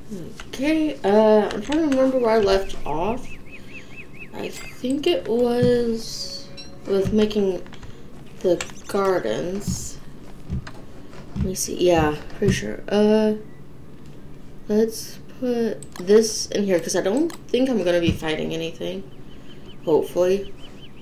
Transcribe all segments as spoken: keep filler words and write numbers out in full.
Okay, uh, I'm trying to remember where I left off. I think it was with making the gardens. Let me see. Yeah, pretty sure. Uh, let's put this in here because I don't think I'm gonna be fighting anything. Hopefully.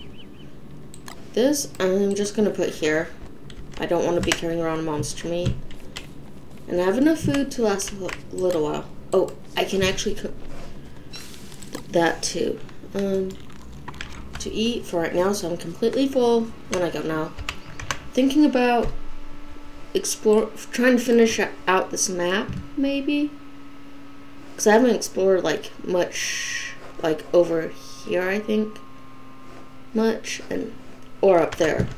This I'm just gonna put here. I don't want to be carrying around monster meat. And I have enough food to last a little while. Oh, I can actually cook that too. Um, to eat for right now, so I'm completely full when I go now. Thinking about explore, trying to finish out this map, maybe? Because I haven't explored, like, much, like, over here, I think. Much, and, or up there.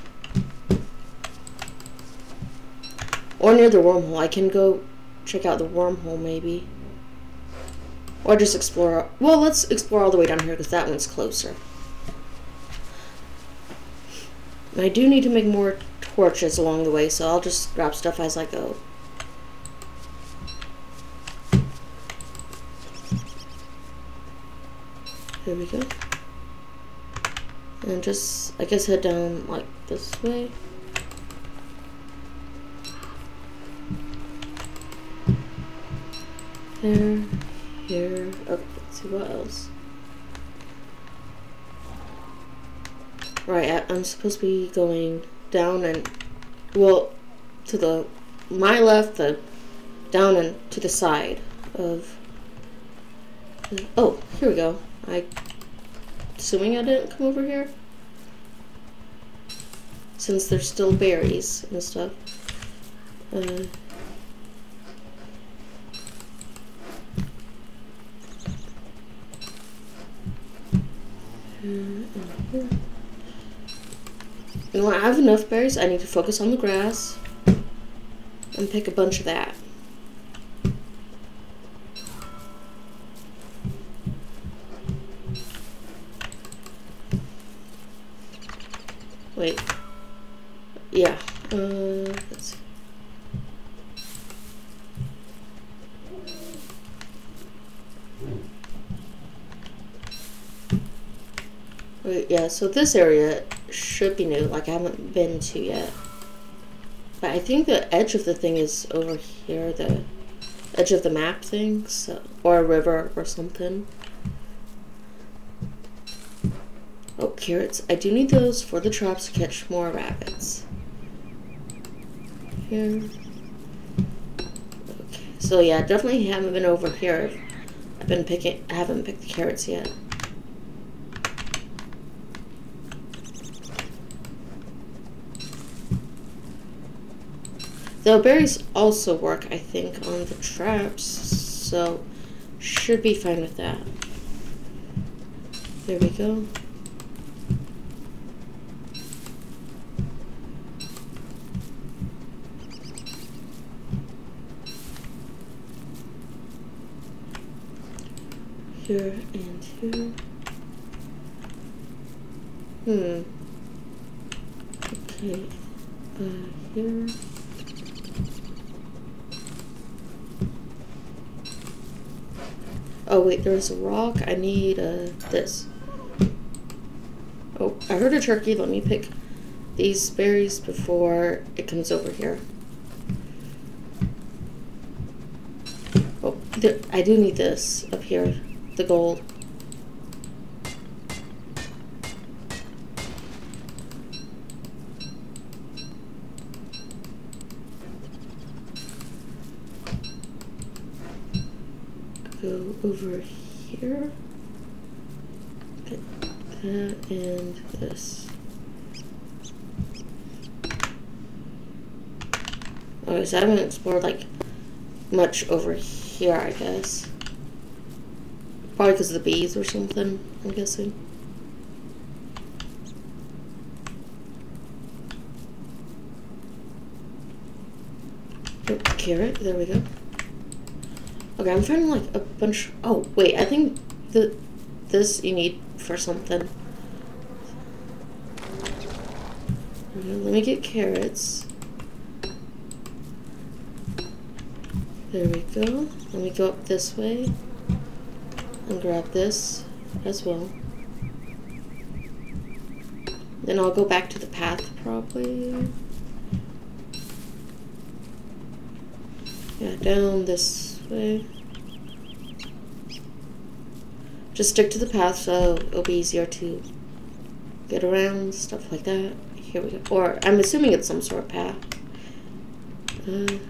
Or near the wormhole. I can go check out the wormhole, maybe. Or just explore. Well, let's explore all the way down here, because that one's closer. And I do need to make more torches along the way, so I'll just grab stuff as I go. There we go. And just, I guess, head down, like, this way. There, here, okay, let's see what else. Right, I'm supposed to be going down and, well, to the, my left, the, down and to the side of, oh, here we go. I, assuming I didn't come over here, since there's still berries and stuff. Uh, You know what, I have enough berries. I need to focus on the grass and pick a bunch of that. Wait. Yeah. Uh, let's see. Wait, yeah, so this area should be new, like I haven't been to yet. But I think the edge of the thing is over here, the edge of the map thing, so, or a river or something. Oh, carrots. I do need those for the traps to catch more rabbits. Here. Okay, so yeah, definitely haven't been over here. I've been picking, I haven't picked the carrots yet. The berries also work, I think, on the traps, so should be fine with that. There we go. Here and here. Hmm. Okay. Uh, here. Oh wait, there's a rock. I need uh, this. Oh, I heard a turkey. Let me pick these berries before it comes over here. Oh, there, I do need this up here. The gold. Go over here. Get that and this. Okay, so I haven't explored like much over here, I guess. Probably because of the bees or something, I'm guessing. Oh, carrot, there we go. Okay, I'm finding like a bunch. Oh wait, I think the this you need for something. Okay, let me get carrots. There we go. Let me go up this way and grab this as well. Then I'll go back to the path probably. Yeah, down this way. Just stick to the path so it'll be easier to get around, stuff like that. Here we go. Or I'm assuming it's some sort of path. Uh,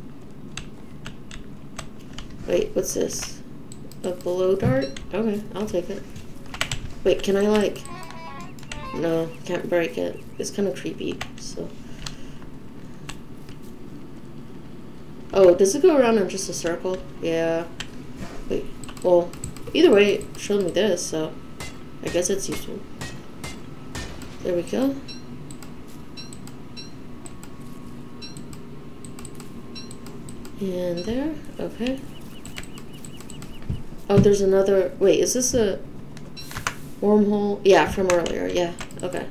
wait, what's this? A blow dart? Okay, I'll take it. Wait, can I like... No, can't break it. It's kind of creepy, so... Oh, does it go around in just a circle? Yeah. Wait, well, either way, it showed me this, so... I guess it's useful. There we go. And there, okay. Oh, there's another, wait, is this a wormhole? Yeah, from earlier, yeah, okay.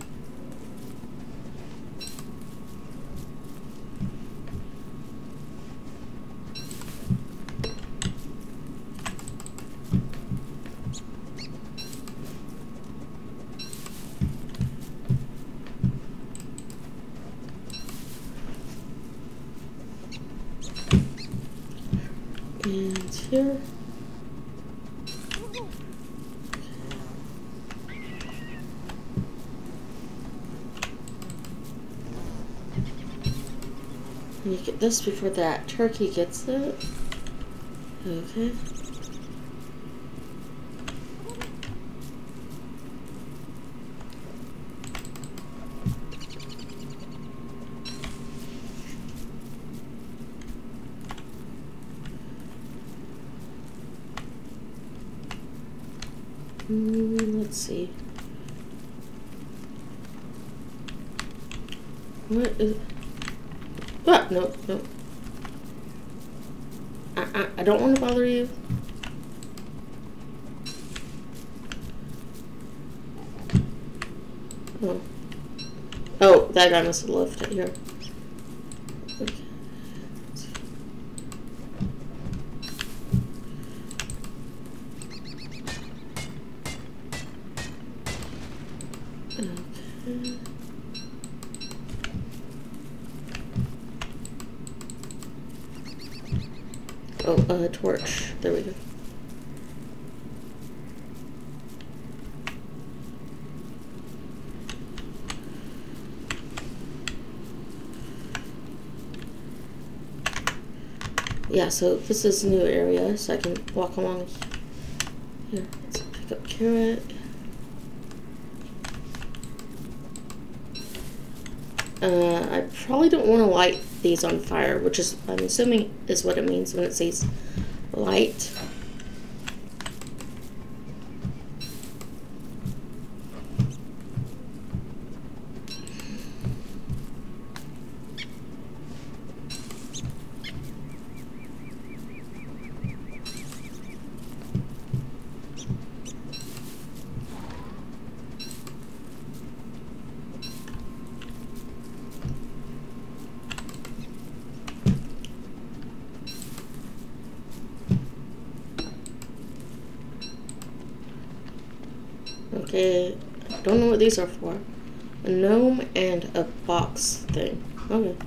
And here. And you get this before that turkey gets it. Okay. Mm, let's see. What is... Ah, no, no. I, I, I don't want to bother you. Oh. Oh, that guy must have left it here. Okay. Okay. Oh, a uh, torch. There we go. Yeah, so this is a new area, so I can walk along here. Let's pick up carrot. Uh, I probably don't want to light these on fire, which is, I'm assuming, is what it means when it says light. Okay, I don't know what these are for. A gnome and a box thing. Okay.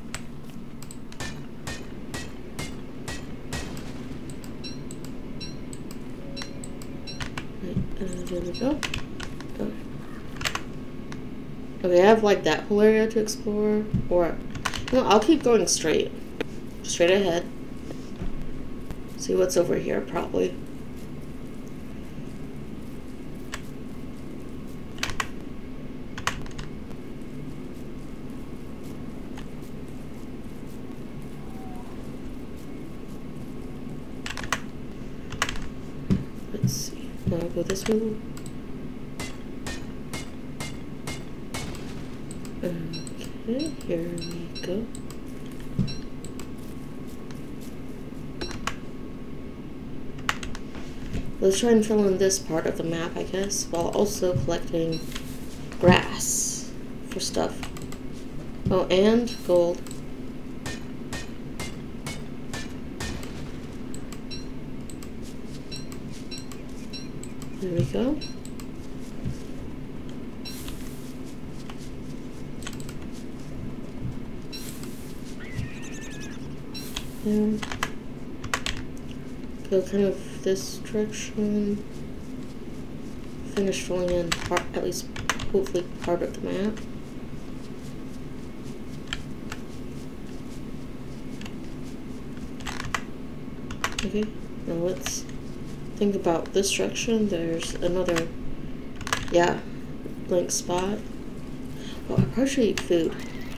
Right, uh, there we go. Okay. Okay, I have like that whole area to explore. Or, no, I'll keep going straight. Straight ahead. See what's over here, probably. Let's see. Now I'll go this way. Okay, here we go. Let's try and fill in this part of the map, I guess, while also collecting grass for stuff. Oh, and gold. There we go. And go kind of this direction. Finish filling in part, at least hopefully part of the map. Okay, now let's think about this direction. There's another, yeah, blank spot. Well, I probably should eat food.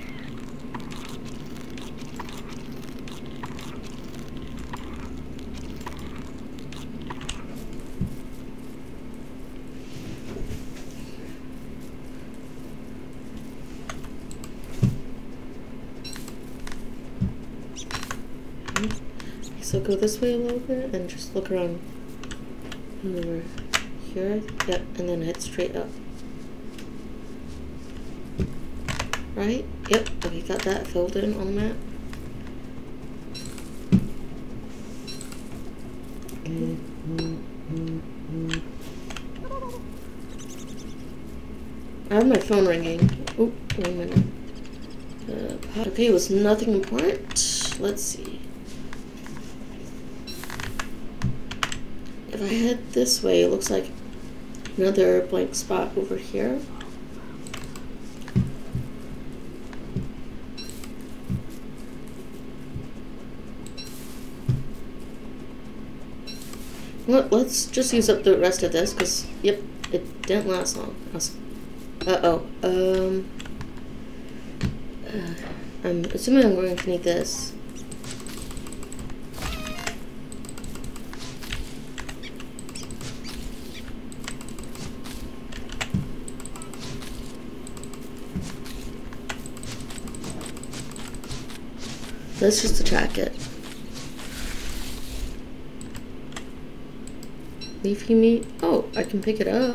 So go this way a little bit and just look around over here. Yep, and then head straight up. Right? Yep, okay, got that filled in on the map. I have my phone ringing. Oh, wait a minute. Uh, okay, it was nothing important. Let's see. If I head this way, it looks like another blank spot over here. Well, let's just use up the rest of this, because, yep, it didn't last long. Uh-oh. Um, uh, I'm assuming I'm going to need this. Let's just attack it. Leafy meat. Oh, I can pick it up.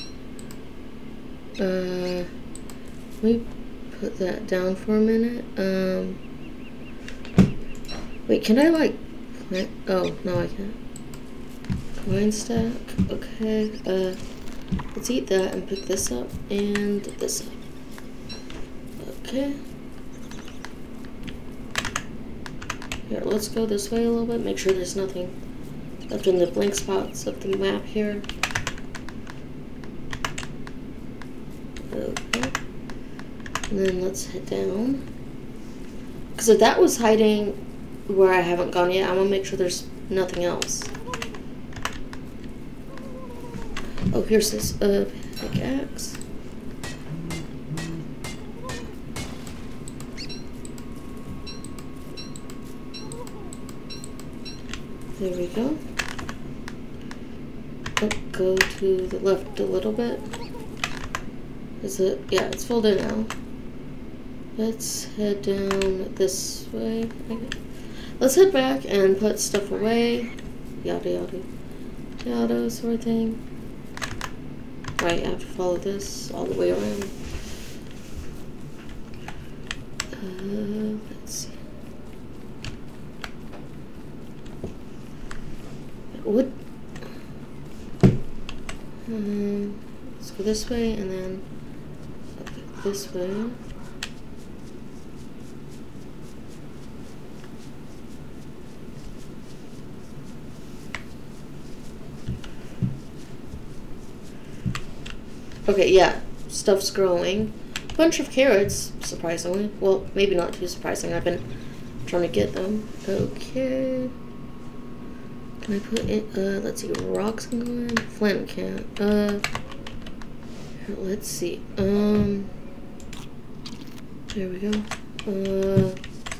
Uh, let me put that down for a minute. Um, wait, can I like plant? Oh, no, I can't. Coin stack. Okay. Uh, let's eat that and pick this up and this up. Okay. Here, let's go this way a little bit. Make sure there's nothing left in the blank spots of the map here. Okay. And then let's head down. Because if that was hiding where I haven't gone yet, I'm going to make sure there's nothing else. Oh, here's this uh, pickaxe. There we go. Oh, go to the left a little bit. Is it? Yeah, it's filled in now. Let's head down this way. Okay. Let's head back and put stuff away. Yada yada. Yada sort of thing. Right, I have to follow this all the way around. Uh, let's see. Wood. Um, let's go this way and then this way. Okay, yeah, stuff's growing. Bunch of carrots, surprisingly. Well, maybe not too surprising. I've been trying to get them. Okay. Can I put in, uh, let's see, rocks can go in? Flint can't. Uh, let's see. Um, there we go. Uh,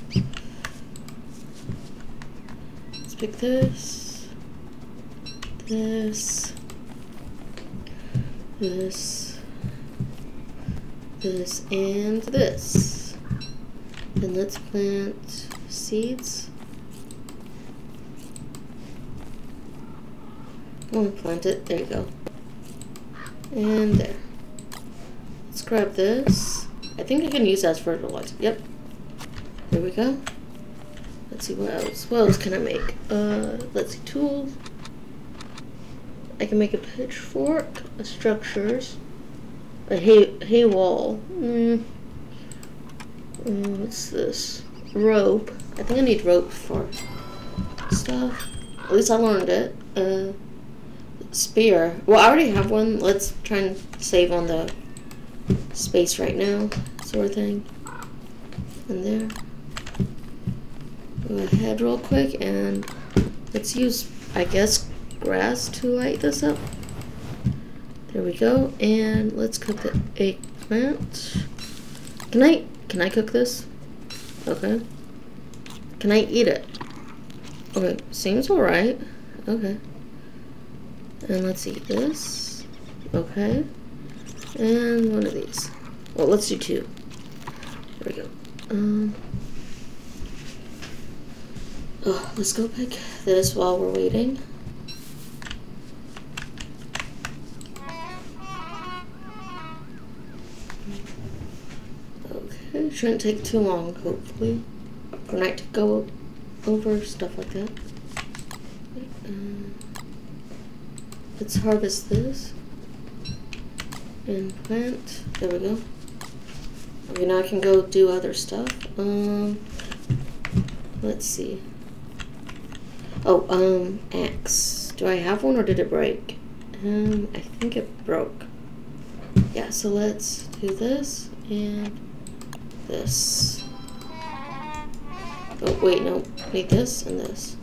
let's pick this, this, this, this, and this. Then let's plant seeds. I'm gonna plant it. There you go. And there. Let's grab this. I think I can use that as fertilizer. Yep. There we go. Let's see what else. What else can I make? Uh, let's see. Tools. I can make a pitchfork, a structures, a hay, hay wall. Mm. Mm, what's this? Rope. I think I need rope for stuff. At least I learned it. Uh, spear. Well, I already have one. Let's try and save on the space right now, sort of thing. And there. Go ahead real quick and let's use, I guess, grass to light this up. There we go. And let's cook the eggplant. Can I, can I cook this? Okay. Can I eat it? Okay, seems alright. Okay. And let's eat this. Okay. And one of these. Well, let's do two. There we go. Um. Oh, let's go pick this while we're waiting. Okay, shouldn't take too long, hopefully, for night to go over, stuff like that. Uh, let's harvest this and plant. There we go. Okay, now I can go do other stuff. Um, let's see. Oh, um, axe. Do I have one or did it break? Um, I think it broke. Yeah, so let's do this and this. Oh, wait, no. Need this and this.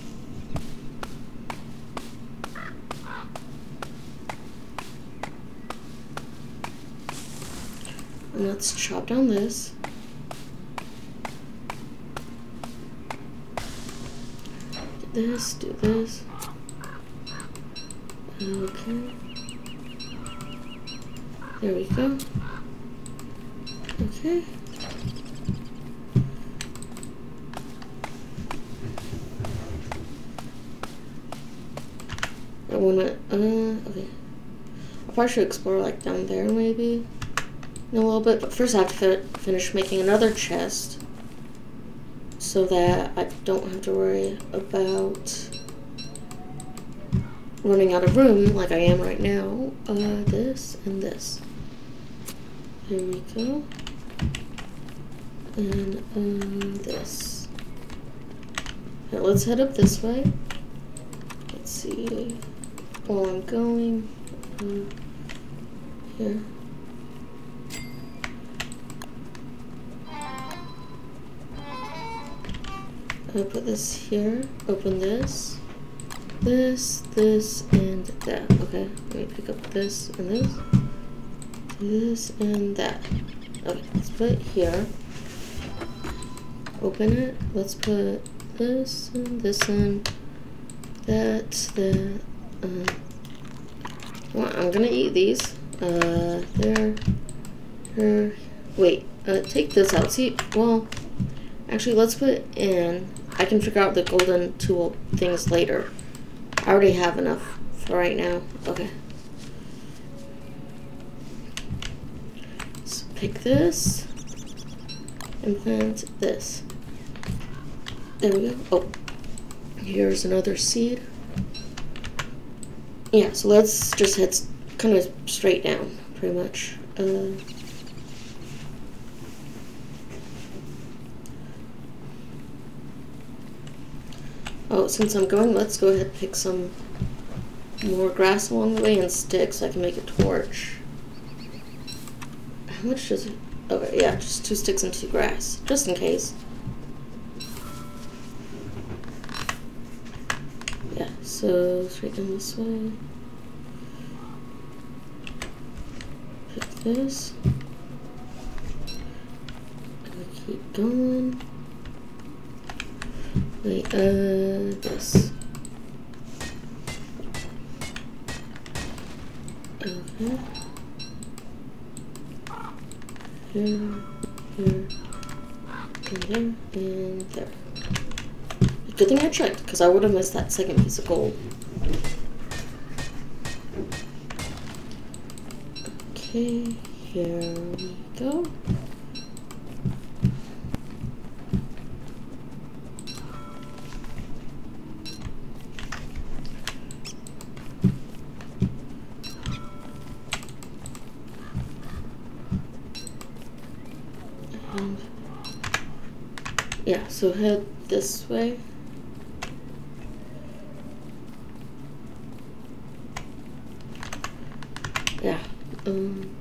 And let's chop down this. Do this, do this. Okay. There we go. Okay. I wanna, uh, okay. I probably should explore like down there maybe in a little bit, but first I have to fi finish making another chest so that I don't have to worry about running out of room like I am right now. Uh, this and this. There we go. And uh, this. Now let's head up this way. Let's see. While I'm going uh, here. I'll put this here. Open this. This, this, and that. Okay, let me pick up this and this. This and that. Okay, let's put it here. Open it. Let's put this and this and that. That. Uh, well, I'm gonna eat these. Uh, there. Here. Wait. Uh, take this out. See. Well, actually, let's put it in. I can figure out the golden tool things later. I already have enough for right now. Okay. Let's pick this and plant this. There we go. Oh, here's another seed. Yeah, so let's just head kind of straight down, pretty much. Uh, Oh, since I'm going, let's go ahead and pick some more grass along the way and sticks so I can make a torch. How much does it? Okay, yeah, just two sticks and two grass, just in case. Yeah, so straight down this way. Pick this. And keep going. Wait, uh, this. Okay. Here, here, and there, and there. Good thing I checked, because I would have missed that second piece of gold. Okay, here we go. Yeah, so head this way. Yeah. Um.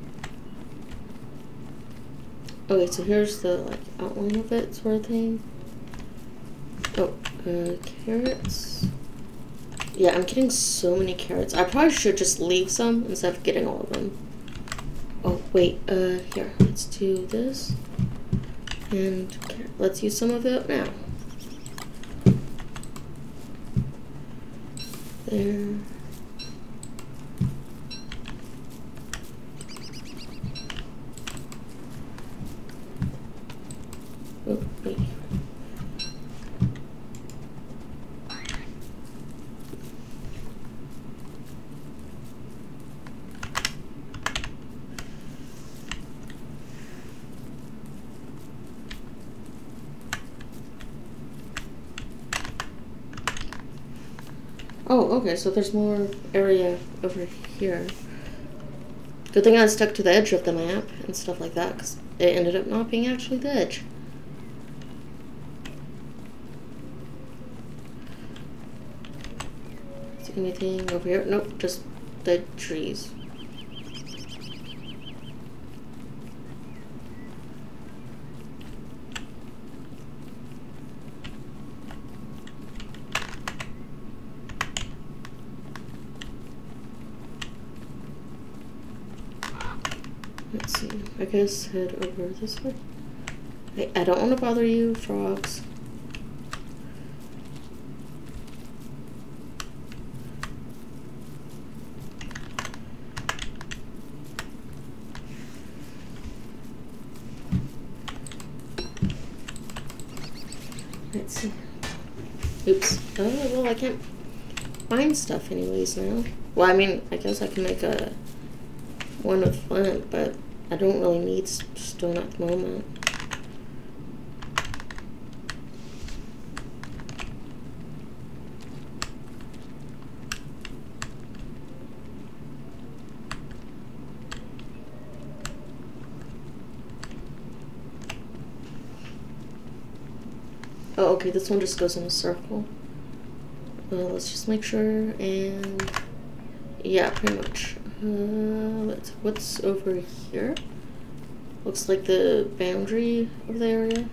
Okay, so here's the like outline of it, sort of thing. Oh, uh, carrots. Yeah, I'm getting so many carrots. I probably should just leave some instead of getting all of them. Oh, wait, uh, here, let's do this. And let's use some of it now. There. Oh, wait. Oh, okay, so there's more area over here. Good thing I stuck to the edge of the map and stuff like that, because it ended up not being actually the edge. Is there anything over here? Nope, just the trees. Let's see, I guess head over this way. Hey, I don't want to bother you, frogs. Let's see. Oops. Oh, well, I can't find stuff anyways now. Well, I mean, I guess I can make a one with flint, but I don't really need stone at the moment. Oh, okay, this one just goes in a circle. Well, let's just make sure, and yeah, pretty much. Uh, let's, what's over here? Looks like the boundary of the area.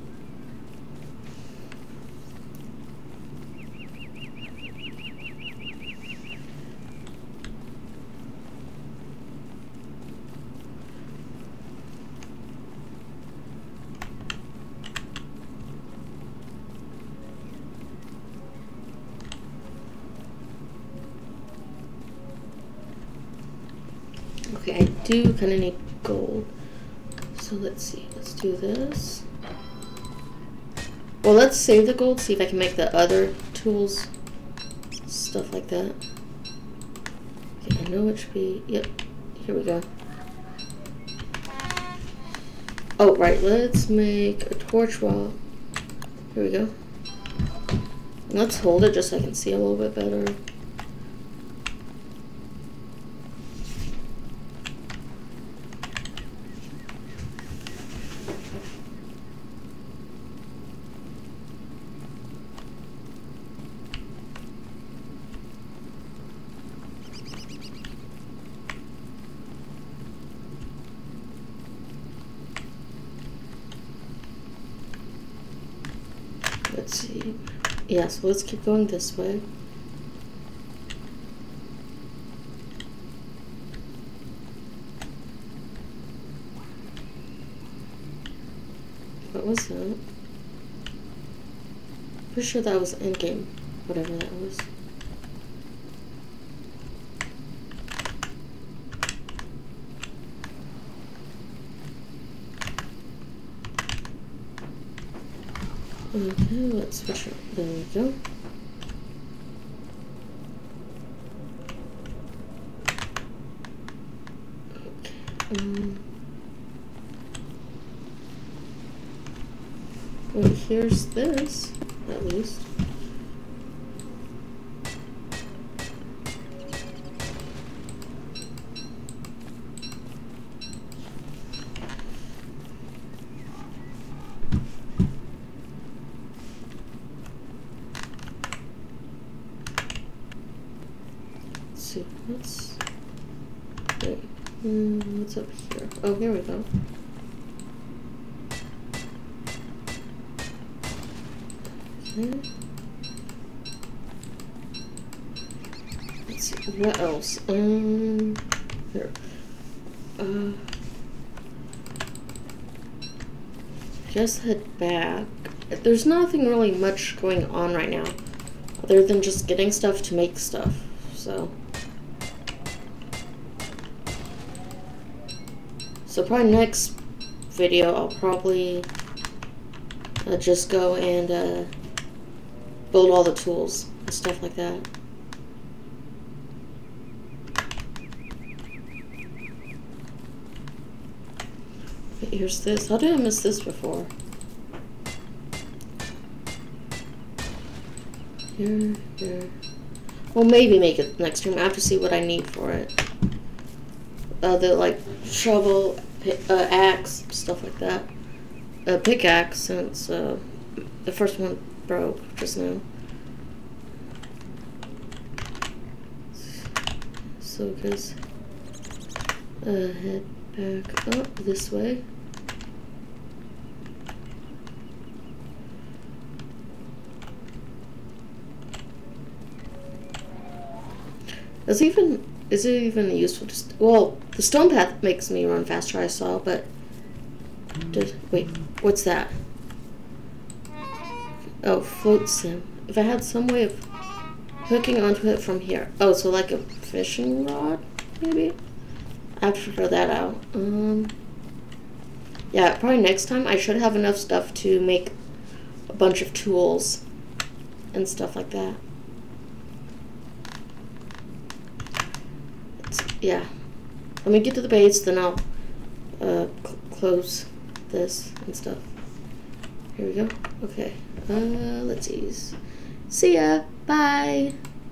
Okay, I do kind of need gold. So let's see, let's do this. Well, let's save the gold, see if I can make the other tools, stuff like that. Okay, I know it should be, yep, here we go. Oh, right, let's make a torch wall. Here we go. And let's hold it just so I can see a little bit better. Let's see. Yeah, so let's keep going this way. What was that? Pretty sure that was endgame, whatever that was. Okay, let's switch it. There we go. Okay. Um, well, here's this, at least. see. What's wait, mm, what's up here? Oh, here we go. Okay. Let's see. What else? Um. Here. Uh. Just head back. There's nothing really much going on right now, other than just getting stuff to make stuff. So. So probably next video I'll probably uh, just go and uh, build all the tools and stuff like that. Okay, here's this. How did I miss this before? Here, here. Well, maybe make it next stream. I have to see what I need for it. Uh, the like shovel, uh, axe, stuff like that. A pickaxe, since uh, the first one broke just now. So guys, uh, head back up this way. Is even is it even useful to st well, the stone path makes me run faster, I saw, but did, wait, what's that? Oh, float sim. If I had some way of hooking onto it from here. Oh, so like a fishing rod, maybe? I have to figure that out. Um, yeah, probably next time I should have enough stuff to make a bunch of tools and stuff like that. Yeah, let me get to the base, then I'll uh, cl close this and stuff. Here we go. Okay, uh, let's see. See ya. Bye.